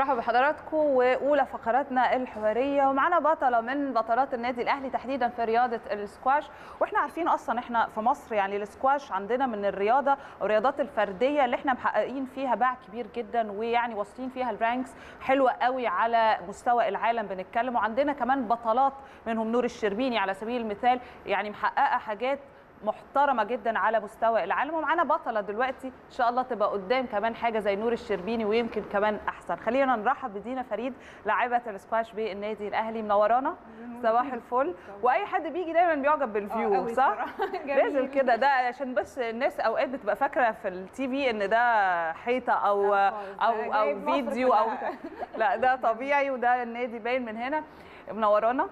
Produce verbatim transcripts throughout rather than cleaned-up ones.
مرحبا بحضراتكم واولى فقراتنا الحواريه، ومعانا بطله من بطلات النادي الاهلي تحديدا في رياضه السكواش. واحنا عارفين اصلا احنا في مصر يعني السكواش عندنا من الرياضه او الرياضات الفرديه اللي احنا محققين فيها باع كبير جدا، ويعني واصلين فيها الرانكس حلوه قوي على مستوى العالم بنتكلم. وعندنا كمان بطلات منهم نور الشربيني على سبيل المثال، يعني محققه حاجات محترمه جدا على مستوى العالم. ومعانا بطله دلوقتي ان شاء الله تبقى قدام كمان حاجه زي نور الشربيني ويمكن كمان احسن. خلينا نرحب بدينا فريد لاعبه السكواش بالنادي الاهلي. منورانا، صباح الفل. واي حد بيجي دايما بيعجب بالفيو صح؟ لازم كده، ده عشان بس الناس اوقات بتبقى فاكره في التي في ان ده حيطه او او او فيديو او لا، ده طبيعي وده النادي باين من هنا. منورانا.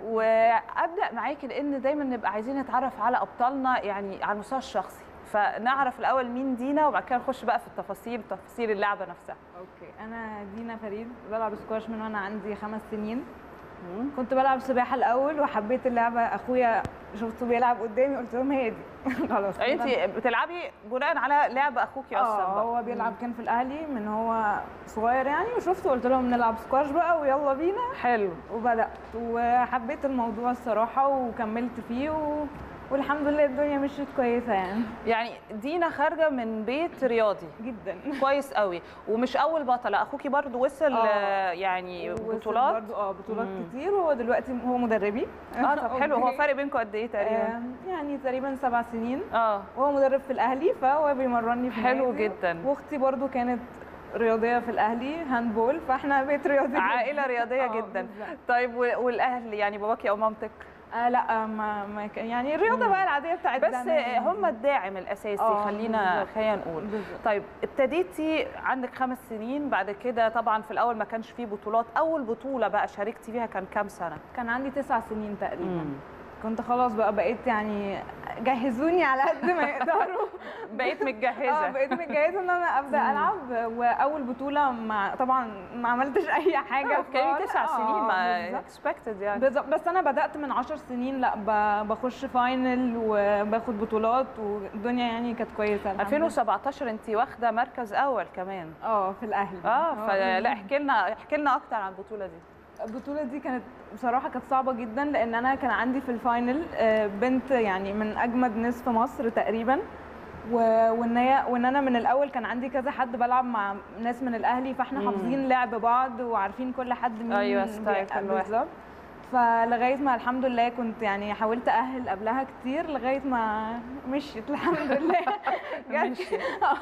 وابدا معاكي لان دايما نبقى عايزين نتعرف على ابطالنا يعني على المستوى الشخصي، فنعرف الاول مين دينا وبعد كده نخش بقى في التفاصيل تفاصيل اللعبه نفسها. اوكي، انا دينا فريد، بلعب سكواش من وانا عندي خمس سنين. مم. كنت بلعب سباحه الاول وحبيت اللعبه، اخويا شفته بيلعب قدامي قلت لهم هي دي خلاص. انت بتلعبي بناء على لعب اخوكي اصلا؟ اه، هو بيلعب كان في الاهلي من هو صغير يعني، وشفته قلت لهم نلعب سكواش بقى ويلا بينا. حلو. وبدات وحبيت الموضوع الصراحه وكملت فيه و... والحمد لله الدنيا مشيت كويسه يعني. يعني دينا خارجه من بيت رياضي جدا كويس قوي، ومش اول بطله، اخوكي برضو وصل آه يعني بطولات برضو اه بطولات مم. كتير، وهو دلوقتي هو مدربي. اه طب حلو. هو فرق بينكم قد ايه تقريبا؟ آه يعني تقريبا سبع سنين. اه وهو مدرب في الاهلي فهو بيمرني في حلو جدا. واختي برضو كانت رياضيه في الاهلي هاندبول، فاحنا بيت رياضي، عائله رياضيه جدا. طيب والاهل يعني باباكي او مامتك؟ آه لا ما, ما يعني الرياضه بقى العاديه بتاعتنا، بس هم الداعم الاساسي. خلينا خلينا نقول بالزبط. طيب ابتديتي عندك خمس سنين، بعد كده طبعا في الاول ما كانش فيه بطولات. اول بطوله بقى شاركتي فيها كان كام سنه؟ كان عندي تسع سنين تقريبا. مم. كنت خلاص بقى بقيت يعني جهزوني على قد ما يقدروا. بقيت متجهزه. اه بقيت متجهزه ان انا ابدا العب. واول بطوله مع طبعا ما عملتش اي حاجه. كان تسع سنين ما اكسبكتد يعني. بالظبط. بس انا بدات من عشر سنين، لا بخش فاينل وباخد بطولات والدنيا يعني كانت كويسه. ألفين وسبعتاشر انت واخده مركز اول كمان. اه في الاهلي. اه فلا احكي لنا احكي لنا اكتر عن البطوله دي. البطولة دي كانت بصراحة كانت صعبة جدا، لأن أنا كان عندي في الفاينل بنت يعني من أجمد ناس في مصر تقريبا، وإن هي وإن أنا من الأول كان عندي كذا حد بلعب مع ناس من الأهلي، فإحنا حافظين لعب بعض وعارفين كل حد مين. أيوة ستايل كل واحد. فلغاية ما الحمد لله كنت يعني حاولت أأهل قبلها كتير لغاية ما مشيت الحمد لله. مشيت.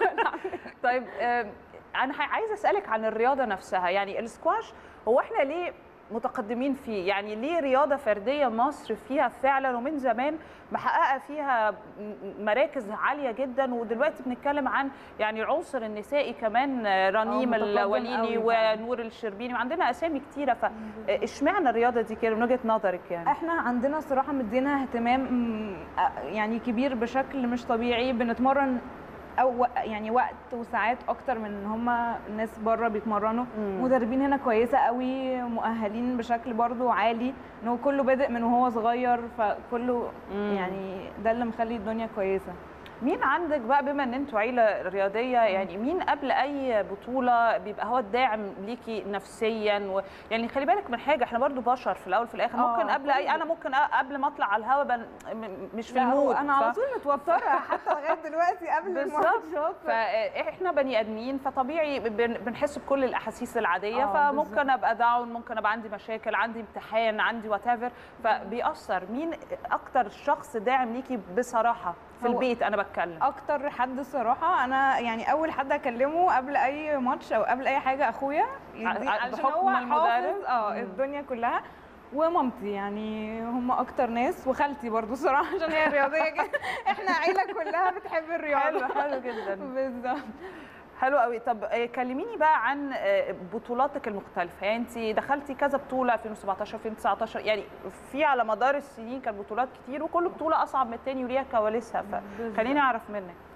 طيب أنا عايزة أسألك عن الرياضة نفسها، يعني السكواش هو احنا ليه متقدمين فيه؟ يعني ليه رياضة فردية مصر فيها فعلا ومن زمان محققة فيها مراكز عالية جدا، ودلوقتي بنتكلم عن يعني العنصر النسائي كمان، رنيم الوليني ونور الشربيني وعندنا أسامي كتيرة. فاشمعنى الرياضة دي كده من وجهة نظرك يعني؟ احنا عندنا صراحة مدينا اهتمام يعني كبير بشكل مش طبيعي، بنتمرن او يعني وقت وساعات اكتر من ان هم الناس بره بيتمرنوا. مدربين هنا كويسه قوي، مؤهلين بشكل برضو عالي، ان هو كله بادئ من وهو صغير، فكله مم. يعني ده اللي مخلي الدنيا كويسه. مين عندك بقى بما ان انتوا عيله رياضيه، يعني مين قبل اي بطوله بيبقى هو الداعم ليكي نفسيا و... يعني خلي بالك من حاجه، احنا برضو بشر في الاول في الاخر. ممكن قبل اي انا ممكن قبل ما اطلع على الهواء بن... مش في المود، انا على طول متوتره حتى لغايه دلوقتي قبل الماتشات. فاحنا بني ادمين فطبيعي بن... بنحس بكل الاحاسيس العاديه. فممكن بالزبط. ابقى داون، ممكن ابقى عندي مشاكل، عندي امتحان، عندي وات ايفر، فبيأثر. مين اكتر شخص داعم ليكي بصراحه في البيت؟ انا بتكلم اكتر حد الصراحه، انا يعني اول حد اكلمه قبل اي ماتش او قبل اي حاجه اخويا، عشان هو المدرب اه الدنيا كلها، ومامتي يعني هم اكتر ناس، وخالتي برضو الصراحه عشان هي رياضيه جدا. احنا عيله كلها بتحب الرياضه. حلو حلو جدا. بالظبط. حلو قوي. طب كلميني بقى عن بطولاتك المختلفه، يعني انت دخلتي كذا بطوله ألفين وسبعتاشر ألفين وتسعتاشر، يعني في على مدار السنين كان بطولات كتير وكل بطوله اصعب من الثاني وليها كواليسها، فخليني اعرف منك.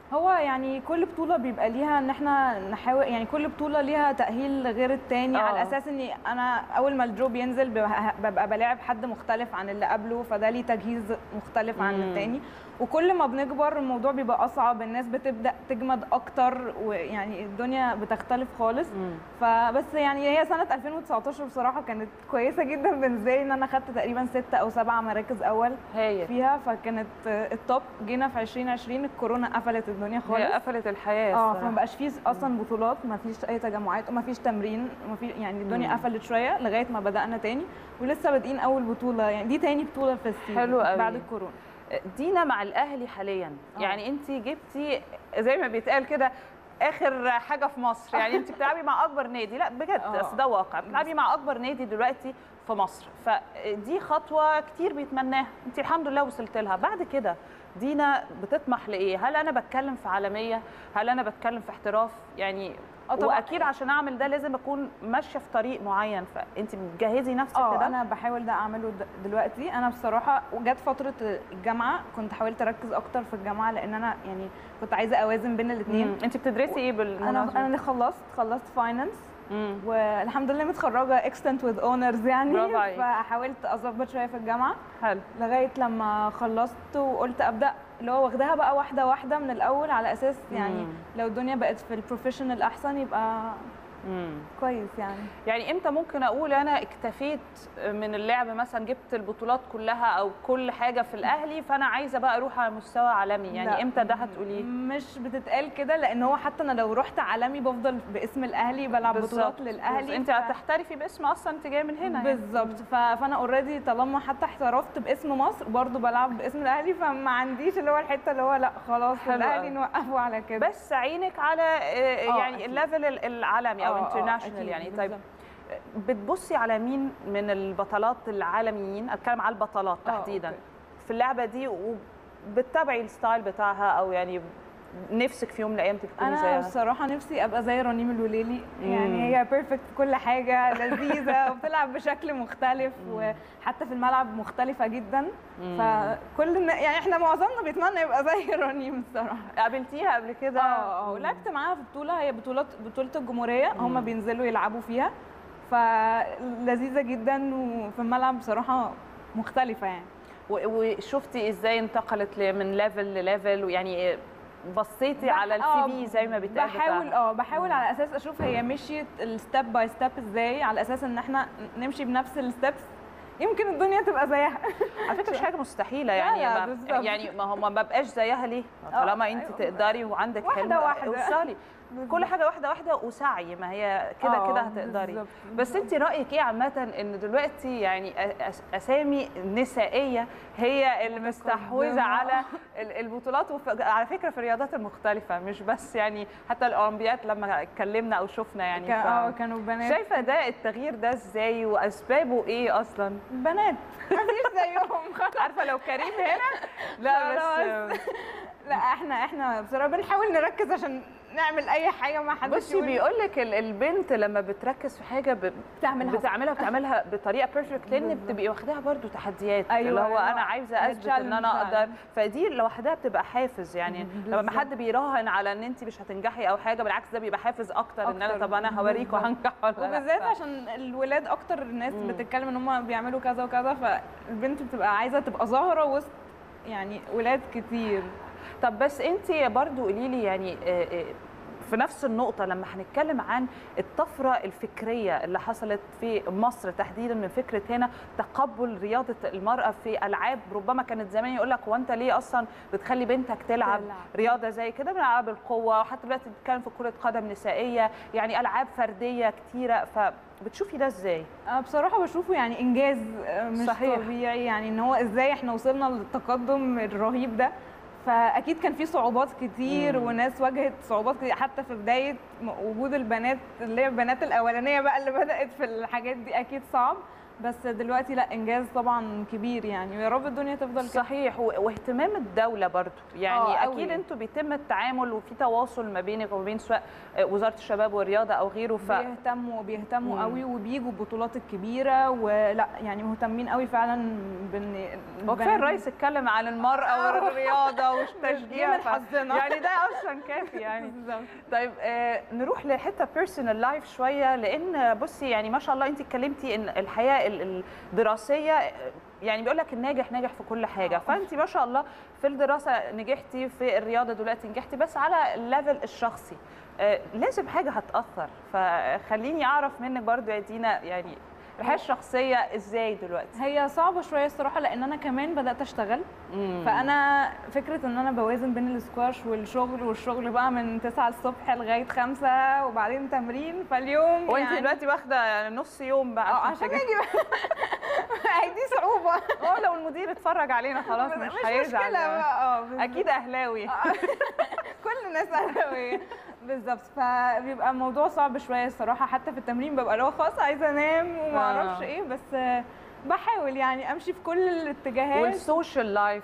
هو يعني كل بطوله بيبقى ليها ان احنا نحاول، يعني كل بطوله ليها تاهيل غير التاني. آه. على اساس اني انا اول ما الدرو بينزل ببقى ببقى بلاعب حد مختلف عن اللي قبله، فده ليه تجهيز مختلف عن مم. التاني. وكل ما بنكبر الموضوع بيبقى اصعب، الناس بتبدا تجمد اكتر، ويعني الدنيا بتختلف خالص. مم. فبس يعني هي سنه ألفين وتسعتاشر بصراحه كانت كويسه جدا بالنسبه لي، ان انا خدت تقريبا ستة او سبعة مراكز اول هايل. فيها، فكانت التوب. جينا في ألفين وعشرين الكورونا قفلت الدنيا خالص، هي قفلت الحياه اه، الصراحة. فما بقاش فيه اصلا بطولات، ما فيش اي تجمعات وما فيش تمرين وما في، يعني الدنيا قفلت شويه لغايه ما بدانا تاني، ولسه بادئين اول بطوله، يعني دي تاني بطوله في السيزون حلو قوي. بعد الكورونا. دينا مع الاهلي حاليا، أوه. يعني انت جبتي زي ما بيتقال كده اخر حاجه في مصر، يعني انت بتلعبي مع اكبر نادي، لا بجد اصل ده واقع، بتلعبي مع اكبر نادي دلوقتي في مصر، فدي خطوه كتير بيتمناها، انت الحمد لله وصلت لها. بعد كده دينا بتطمح لايه؟ هل انا بتكلم في عالميه؟ هل انا بتكلم في احتراف؟ يعني واكيد عشان اعمل ده لازم اكون ماشيه في طريق معين، فانت بتجهزي نفسك كده؟ اه انا بحاول ده اعمله دلوقتي. انا بصراحه وجت فتره الجامعه كنت حاولت اركز اكتر في الجامعه، لان انا يعني كنت عايزه اوازن بين الاثنين. انت بتدرسي ايه بالمناسبه؟ انا انا خلصت خلصت فاينانس، والحمد لله متخرجه اكستنت وذ اونرز يعني، فحاولت اظبط شويه في الجامعه. حلو. لغايه لما خلصت وقلت ابدا اللي هو واخداها بقى واحده واحده من الاول، على اساس يعني مم. لو الدنيا بقت في البروفيشنال احسن يبقى مم. كويس. يعني يعني امتى ممكن اقول انا اكتفيت من اللعب مثلا، جبت البطولات كلها او كل حاجه في الاهلي فانا عايزه بقى اروح على مستوى عالمي؟ يعني لا. امتى ده هتقوليه؟ مش بتتقال كده، لان هو حتى انا لو رحت عالمي بفضل باسم الاهلي، بلعب بطولات للاهلي. انت هتحترفي ف... باسم اصلا انت جايه من هنا بالظبط. يعني. فانا اوريدي طالما حتى احترفت باسم مصر برضو بلعب باسم الاهلي، فما عنديش اللي هو الحته اللي هو لا خلاص الاهلي نوقفه على كده. بس عينك على يعني الليفل العالمي او انترناشونال يعني. طيب بتبصي على مين من البطلات العالميين، اتكلم على البطلات تحديدا في اللعبه دي، وبتتابعي الستايل بتاعها، او يعني نفسك في يوم من الايام تكوني زيها؟ انا بصراحه نفسي ابقى زي رنيم الوليلي. مم. يعني هي بيرفكت في كل حاجه، لذيذه وبتلعب بشكل مختلف، مم. وحتى في الملعب مختلفه جدا. مم. فكل يعني احنا معظمنا بيتمنى يبقى زي رنيم الصراحه. قابلتيها قبل كده؟ اه اه لعبت معاها في بطوله، هي بطولات بطوله الجمهوريه، هم بينزلوا يلعبوا فيها، فلذيذه جدا، وفي الملعب بصراحه مختلفه يعني. وشفتي ازاي انتقلت من ليفل لليفل، ويعني بصيتي على السي في زي ما بيتقال؟ بحاول اه بحاول على اساس اشوف هي مشيت الستيب باي ستيب ازاي، على اساس ان احنا نمشي بنفس الستبس يمكن الدنيا تبقى زيها. على فكره مش حاجه مستحيله يعني. لا ما يعني ما هو ما ببقاش زيها ليه طالما انت تقدري وعندك حلم اوصلي كل حاجه واحده واحده وسعي، ما هي كده كده هتقدري. بالزبط. بس انت رايك ايه عامه ان دلوقتي يعني اسامي نسائيه هي اللي مستحوذه على البطولات، وعلى فكره في الرياضات المختلفه مش بس يعني حتى الاولمبيات لما اتكلمنا او شفنا يعني اه كانوا بنات. شايفه ده التغيير ده ازاي واسبابه ايه اصلا؟ بنات مفيش زيهم خلاص. عارفه لو كريم هنا لا بس لا احنا احنا بصراحه بنحاول نركز عشان نعمل اي حاجه ما حدش. بصي بيقول لك البنت لما بتركز في حاجه بتعملها بتعملها بتعملها بطريقه بيرفكت، لان بتبقي واخداها برده تحديات. أيوة اللي هو انا عايزه اثبت ان انا اقدر، فدي لوحدها بتبقى حافز يعني. لما حد بيراهن على ان انت مش هتنجحي او حاجه، بالعكس ده بيبقى حافز اكتر, أكتر. ان انا طب انا هوريك وهنجح ولا لا. وبالذات عشان الولاد اكتر الناس بتتكلم ان هم بيعملوا كذا وكذا، فالبنت بتبقى عايزه تبقى ظاهره وسط يعني ولاد كتير. طب بس انت برضو قولي لي يعني في نفس النقطة لما هنتكلم عن الطفرة الفكرية اللي حصلت في مصر تحديدا، من فكرة هنا تقبل رياضة المرأة في ألعاب ربما كانت زمان يقول لك وانت ليه أصلا بتخلي بنتك تلعب تلعب. رياضة زي كده من ألعاب القوة، وحتى دلوقتي بتتكلم في كرة قدم نسائية، يعني ألعاب فردية كتيرة، فبتشوفي ده ازاي؟ بصراحة بشوفه يعني إنجاز مش صحيح. طبيعي، يعني إن هو ازاي احنا وصلنا للتقدم الرهيب ده. فاكيد كان في صعوبات كتير، مم. وناس واجهت صعوبات كتير حتى في بدايه وجود البنات اللي هي البنات الاولانيه بقى اللي بدات في الحاجات دي، اكيد صعب. بس دلوقتي لا، انجاز طبعا كبير يعني، ويا رب الدنيا تفضل كده. صحيح، واهتمام الدوله برضو يعني آه، اكيد انتوا بيتم التعامل وفي تواصل ما بينك وما بين سواء وزاره الشباب والرياضه او غيره. ف بيهتموا بيهتموا قوي، وبيجوا البطولات الكبيره، ولا يعني مهتمين قوي فعلا بان هو كفايه الرئيس اتكلم عن المراه والرياضه والتشجيع من حظنا يعني ده اصلا كافي يعني. طيب آه نروح لحته بيرسونال لايف شويه، لان بصي يعني ما شاء الله انت اتكلمتي ان الحياه الدراسيه يعني بيقول لك الناجح ناجح في كل حاجه، فانت ما شاء الله في الدراسه نجحتي، في الرياضه دلوقتي نجحتي، بس على الليفل الشخصي آه لازم حاجه هتاثر. فخليني اعرف منك برضو يا دينا يعني الحياه الشخصيه ازاي دلوقتي؟ هي صعبه شويه الصراحه، لان انا كمان بدات اشتغل. مم. فانا فكره ان انا بوازن بين السكواش والشغل، والشغل بقى من تسعة الصبح لغايه خمسة وبعدين تمرين، فاليوم وانت يعني دلوقتي واخده نص يوم بقى اه عشان اجي دي صعوبه. اه لو المدير اتفرج علينا خلاص مش هيزعل. اه اكيد اهلاوي. كل الناس اهلاويه بالظبط. فبيبقى الموضوع صعب شويه الصراحه، حتى في التمرين ببقى لو خلاص عايزه انام وما اعرفش ايه، بس بحاول يعني امشي في كل الاتجاهات. والسوشيال لايف،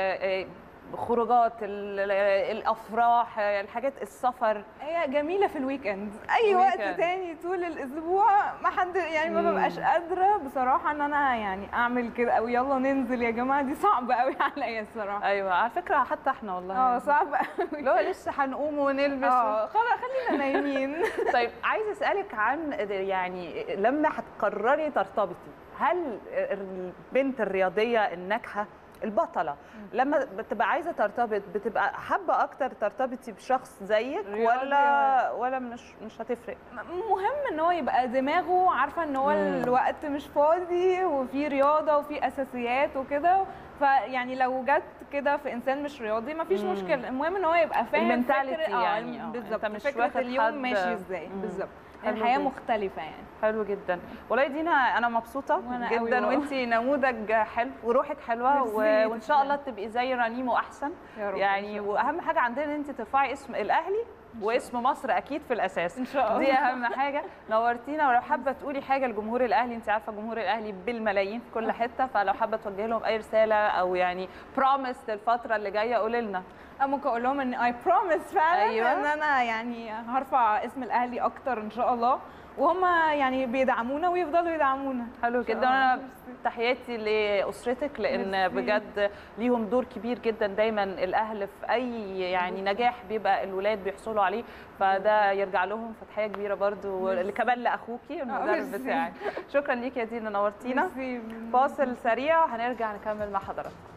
خروجات، الافراح، الحاجات، السفر، هي جميله في الويك اند. اي وقت تاني طول الاسبوع ما حد يعني ما ببقاش قادره بصراحه ان انا يعني اعمل كده، او يلا ننزل يا جماعه، دي صعبه قوي عليا الصراحه. ايوه على فكره حتى احنا والله اه صعبه قوي، لو لسه هنقوم ونلبس اه خلاص خلينا نايمين. طيب عايزه اسالك عن يعني لما هتقرري ترتبطي، هل البنت الرياضيه الناجحه البطله لما بتبقى عايزه ترتبط بتبقى حابه اكتر ترتبطي بشخص زيك ولا ولا مش مش هتفرق؟ مهم ان هو يبقى دماغه عارفه ان هو الوقت مش فاضي، وفي رياضه وفي اساسيات وكده، فيعني لو جت كده في انسان مش رياضي ما فيش مشكله، المهم ان هو يبقى فاهم المنتاليتي يعني. اه بالظبط، مش فكره اليوم ماشي ازاي بالظبط، الحياه مختلفه يعني. حلو جدا والله دينا، انا مبسوطه جدا، وانتي نموذج حلو وروحك حلوه، وان شاء الله تبقي زي رنيم واحسن يعني. واهم حاجه عندنا ان انت ترفعي اسم الاهلي واسم مصر اكيد في الاساس ان شاء الله، دي اهم حاجه. نورتينا، ولو حابه تقولي حاجه لجمهور الاهلي، انت عارفه جمهور الاهلي بالملايين في كل حته، فلو حابه توجهي لهم اي رساله او يعني بروميس للفتره اللي جايه قولي لنا. ممكن اقول لهم ان اي بروميس فعلا أيوة. ان انا يعني هرفع اسم الاهلي اكتر ان شاء الله، وهم يعني بيدعمونا ويفضلوا يدعمونا. حلو جدا. انا تحياتي لاسرتك، لان بجد ليهم دور كبير جدا دايما. الاهل في اي يعني نجاح بيبقى الولاد بيحصلوا عليه، فده يرجع لهم، فتحيه كبيره برضو كمان لاخوكي المدرب بتاعي. شكرا ليكي يا دينا، نورتينا. فاصل سريع هنرجع نكمل مع حضراتكم.